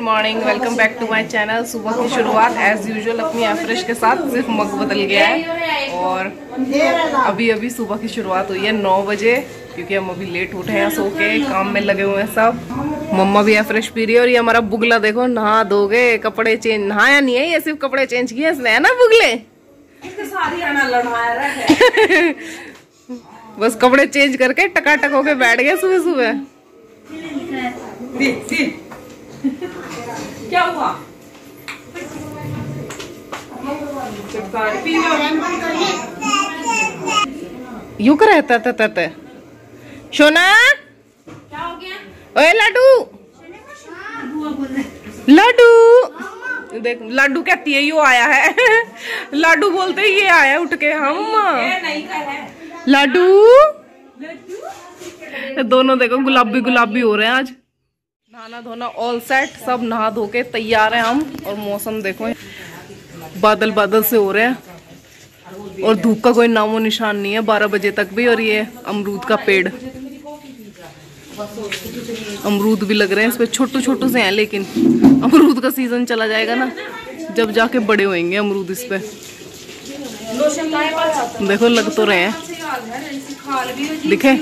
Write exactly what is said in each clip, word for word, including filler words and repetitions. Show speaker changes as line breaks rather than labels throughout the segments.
Morning, welcome back to my channel. सुबह की शुरुआत एज यूजुअल अपनी एफ्रेश के साथ, सिर्फ मग बदल गया है और अभी अभी सुबह की शुरुआत हुई है नौ बजे, क्योंकि हम अभी लेट उठे हैं सो के, काम में लगे हुए हैं सब। मम्मा भी एफ्रेश पी रही है और ये हमारा बुगला देखो नहा धोगे, कपड़े चेंज, नहाया नहीं है ये, सिर्फ कपड़े चेंज किए इसने, है ना बुगले? बस कपड़े चेंज करके टकाटक होके बैठ गए सुबह सुबह।
क्या हुआ?
यू कर रहता था तते सोना,
क्या हो गया?
ओए लड्डू, लड्डू देख, लड्डू कहती है यू आया है। लड्डू बोलते ही ये आया उठ के। हाँ मम्मा,
ये नहीं का है
लड्डू। दोनों देखो गुलाबी गुलाबी हो रहे हैं आज। नहाना धोना ऑल सेट, सब नहा धो के तैयार हैं हम। और मौसम देखो बादल बादल से हो रहे हैं और धूप का कोई नामो निशान नहीं है बारह बजे तक भी। और ये अमरूद का पेड़, अमरूद भी लग रहे हैं इस पे, छोटे छोटे से हैं, लेकिन अमरूद का सीजन चला जाएगा ना जब जाके बड़े होंगे अमरूद इस पे। देखो लग तो रहे हैं, दिखे?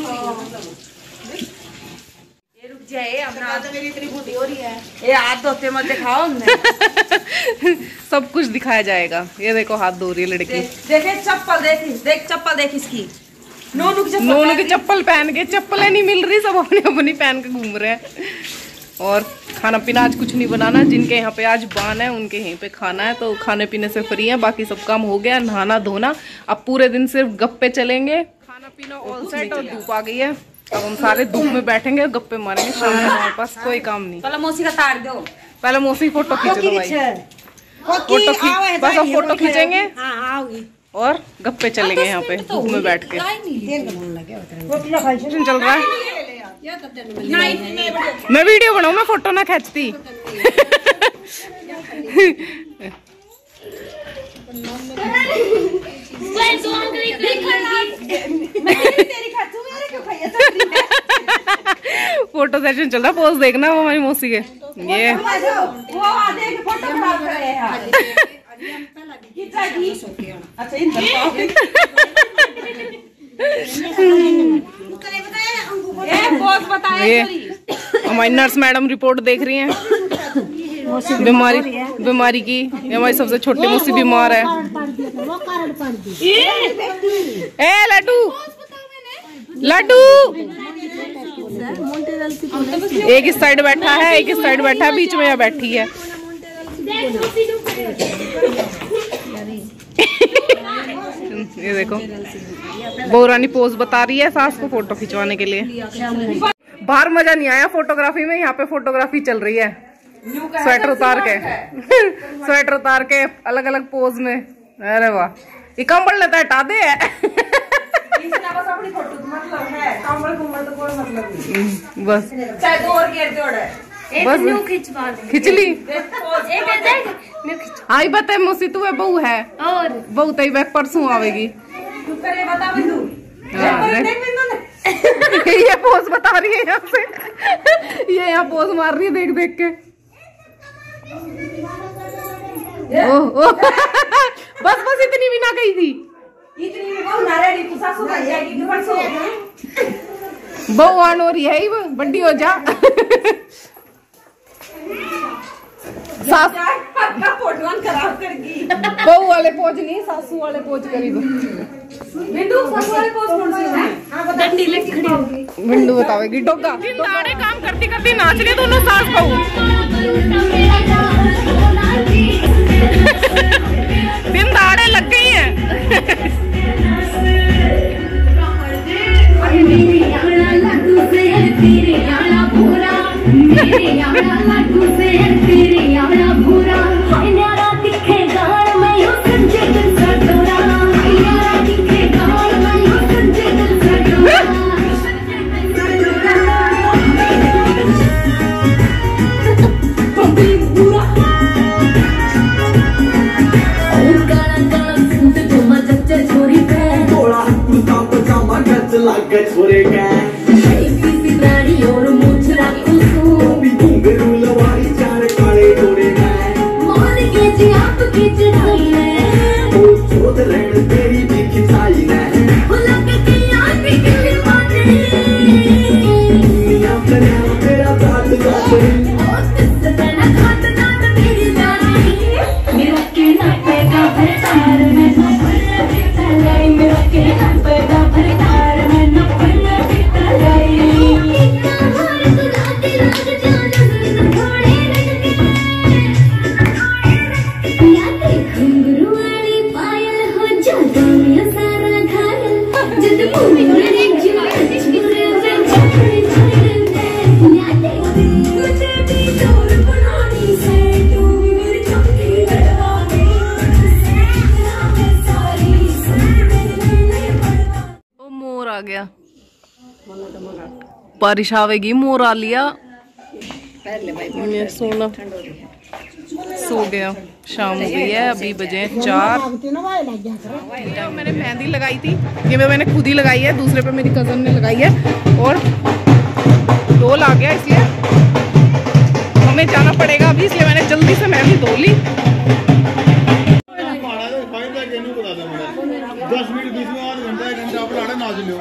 ये हाथ धोते मत दिखाओ।
सब कुछ दिखाया जाएगा। ये देखो हाथ धो रही है लड़की।
देखे चप्पल, देख देख चप्पल, देख इसकी नोनू की चप्पल,
नोनू की चप्पल पहन के, चप्पलें नहीं मिल रही, सब अपनी अपनी पहन के घूम रहे हैं। और खाना पीना आज कुछ नहीं बनाना, जिनके यहाँ पे आज बान है उनके यहीं पे खाना है, तो खाने पीने से फ्री है। बाकी सब काम हो गया, नहाना धोना। अब पूरे दिन सिर्फ गप्पे चलेंगे, खाना पीना ऑल सेट। और धूप आ गई है, अब हम सारे धूप में बैठेंगे, गप्पे मारेंगे शाम में। हमारे पास कोई काम नहीं।
पहले मौसी का तार दो,
पहले मौसी फोटो खींच दो भाई, फोटो खींच, बस अब फोटो खींचेंगे और गप्पे चलेंगे यहाँ पे धूप में बैठ के। चल रहा है, मैं वीडियो बनाऊं, मैं फोटो ना खींचती। फोटो सेशन चल रहा, पोज देखना वो हमारी मौसी के। ये हमारी नर्स मैडम रिपोर्ट देख रही हैं बीमारी बीमारी की। हमारी सबसे छोटी मौसी बीमार है। ए लड्डू, लड्डू एक इस साइड बैठा है, एक इस साइड बैठा है, बीच में यहाँ बैठी है। ये देखो बहू रानी पोज बता रही है सास को फोटो खिंचवाने के लिए। बाहर मजा नहीं आया फोटोग्राफी में, यहाँ पे फोटोग्राफी चल रही है। स्वेटर उतार के स्वेटर उतार के अलग अलग पोज में। अरे वाह, ये कंबल लेता है, हटा दे। बस बस खिंच ली। आई बता मौसी तू बहू है और बहू तई बैग परसों आवेगी। ये पोज बता रही है यहाँ से, ये यहाँ पोज मार रही है देख देख के। ओ, ओ, बस बस इतनी भी ना गई थी। बहू आन हो रही है, बड्डी हो जा। बहू वाले पोज नहीं, सासू वाले पोज करी दो। बिंदु बतावेगी डोगा। दाड़े काम करती करती नाच रही दोनों सास बहू। दिन दाड़े लग गई है।
छोरे का
बारिश आवेगी, मोर आ लिया। ये सोना सो गया, शाम हो गई है, अभी बजे चार। मैंने मेहंदी लगाई थी, ये मैंने खुद ही लगाई है, दूसरे पे मेरी कजन ने लगाई है। और डोल आ गया इसलिए हमें जाना पड़ेगा अभी, इसलिए मैंने जल्दी से मेहंदी धो ली। दस मिनट बीस में आधा घंटा एक घंटा पढ़ाना नाच लो।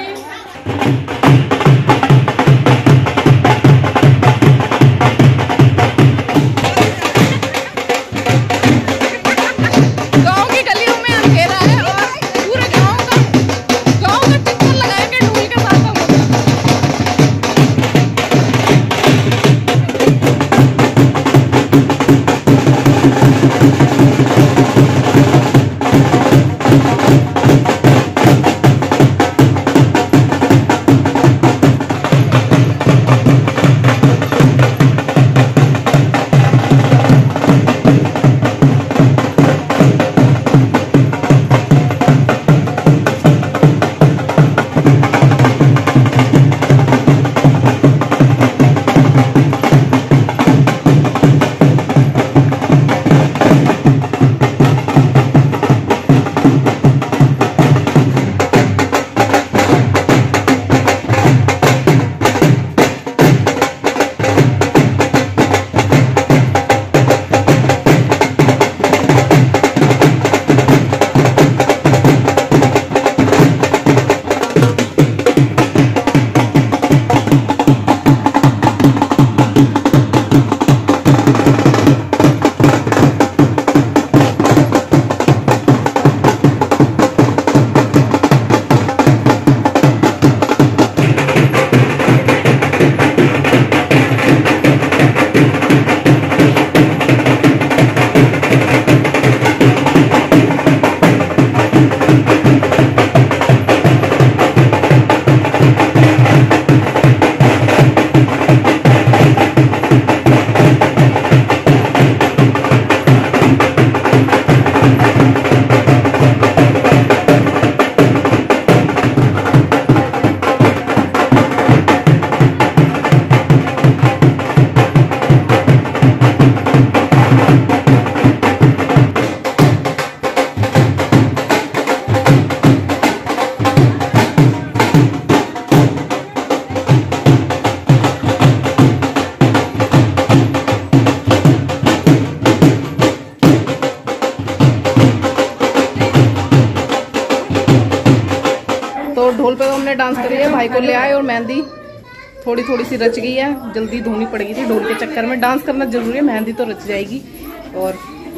ढोल पे हमने डांस करी है, भाई को ले आए और मेहंदी थोड़ी थोड़ी सी रच गई है, जल्दी धोनी पड़ेगी थी ढोल के चक्कर में। डांस करना जरूरी है, मेहंदी तो रच जाएगी। और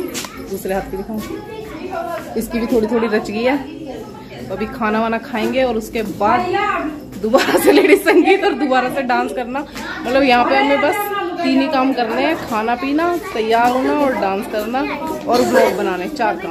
दूसरे हाथ की दिखाऊं, इसकी भी थोड़ी थोड़ी रच गई है। अभी खाना वाना खाएंगे और उसके बाद दोबारा से लेडीज संगीत और दोबारा से डांस करना। मतलब यहाँ पे हमें बस तीन ही काम करने हैं, खाना पीना, तैयार होना और डांस करना और ब्लॉग बनाने, चार काम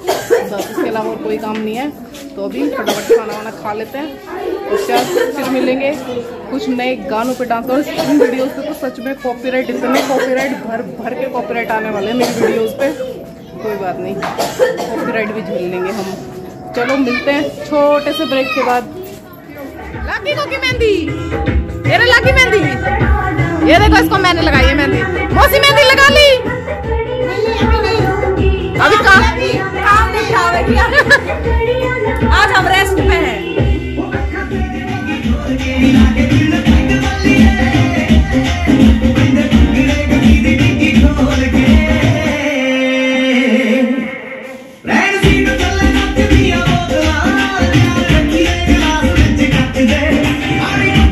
बस, इसके अलावा और कोई काम नहीं है। तो अभी फटाफट खाना वाना खा लेते हैं, उसके बाद फिर मिलेंगे कुछ नए गानों पे डांस। और इन वीडियोस पे तो सच में कॉपीराइट, इतने कॉपीराइट भर भर के कॉपीराइट आने वाले हैं मेरी वीडियोस पे। कोई बात नहीं, कॉपीराइट भी झेल लेंगे हम। चलो मिलते हैं छोटे से ब्रेक के बाद। लाकी को की मेहंदी, ये रही लाकी मेहंदी, ये देखो इसको मैंने लगाई है मेहंदी। मौसी मेहंदी लगा ली, अभी काम काम नहीं खावेगी आज हम रेस्ट पे हैं।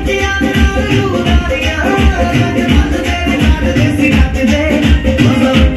Love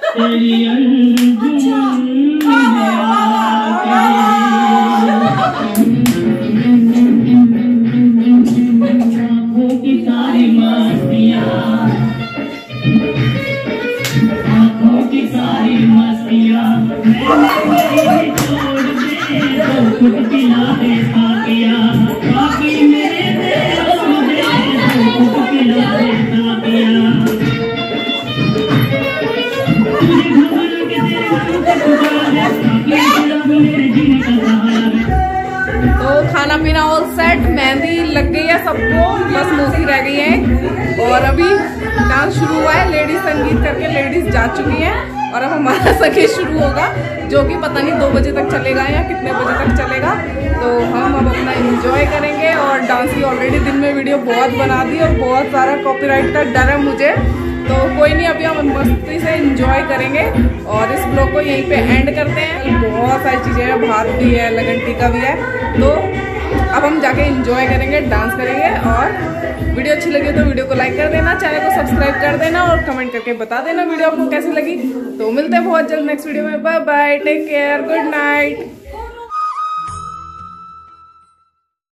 तो खाना पीना ऑल सेट, मेहंदी लग गई है सबको, बस मौसी रह गई है। और अभी डांस शुरू हुआ है, लेडीज संगीत करके लेडीज जा चुकी हैं और अब हमारा संगीत शुरू होगा, जो कि पता नहीं दो बजे तक चलेगा या कितने बजे तक चलेगा। तो हम अब अपना एंजॉय करेंगे। और डांस की ऑलरेडी दिन में वीडियो बहुत बना दी और बहुत सारा कॉपीराइट का डर है मुझे, तो कोई नहीं, अभी हम मस्ती से एंजॉय करेंगे और इस ब्लॉग को यहीं पे एंड करते हैं। बहुत सारी चीज़ें हैं, भात भी है, लगन टीका भी है, तो अब हम जाके एंजॉय करेंगे, डांस करेंगे। और वीडियो अच्छी लगी तो वीडियो को लाइक कर देना, चैनल को सब्सक्राइब कर देना और कमेंट करके बता देना वीडियो आपको कैसी लगी। तो मिलते हैं बहुत जल्द नेक्स्ट वीडियो में। Bye bye, take care, good night.